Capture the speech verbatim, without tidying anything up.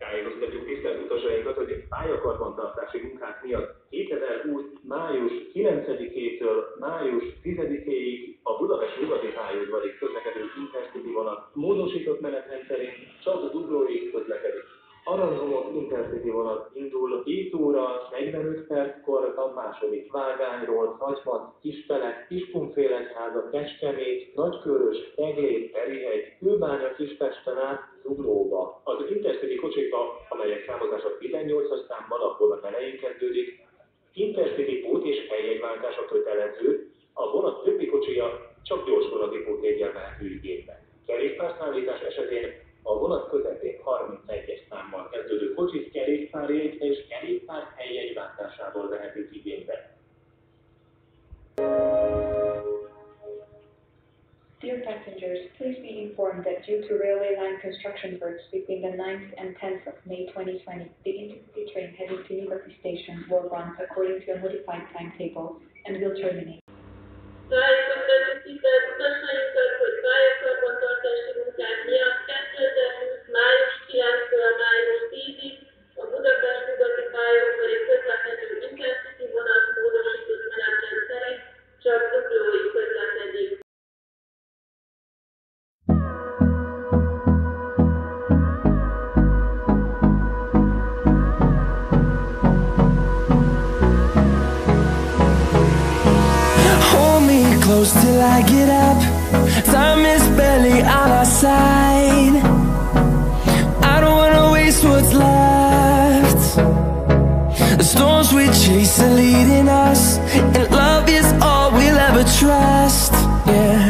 Tájékoztatjuk tisztelt utasainkat, hogy pályakarbantartási munkák miatt kétezer-húsz. május kilencedikétől május tizedikéig a Budapest nyugati pályaudvarig közlekedő Intercity vonat módosított menetrend szerint csak duglóig közlekedik. Aranyhomok Intercity vonat indul hét óra negyvenöt perckor a második vágányról Nagymad, Kispelek, Kiskunfélegyháza, Kecskemét, Nagykörös, Eglét, Perihegy, Kőbánya, Kispesten át Zuglóba. Az Intercity kocsikba, amelyek számozása tizennyolcas számmal a vonat elején kezdődik, Intercity pót és helyjegyváltása kötelező, a vonat többi kocsija csak gyorsvonati pótjeggyel vehető igénybe. Kerékpárszállítás esetén a vonat közepén harmincegyes számmal kezdődő kocsis kerékpárjegy és kerékpár helyjegyváltásával vehetők igénybe. Dear passengers, please be informed that due to railway line construction works between the ninth and tenth of May twenty twenty, the Intercity train heading to Nyugati station will run according to a modified timetable and will terminate. Tájékoztatjuk tisztelt utasainkat, hogy pályakarbantartási munkák miatt kétezer-húsz. május kilencedikétől május tízedikéig a Budapest nyugati pályaudvarig közlekedő Intercity vonat módosított menetrend szerint csak zuglóig közlekedik. Close till I get up. Time is barely on our side. I don't wanna waste what's left. The storms we chase are leading us, and love is all we'll ever trust. Yeah.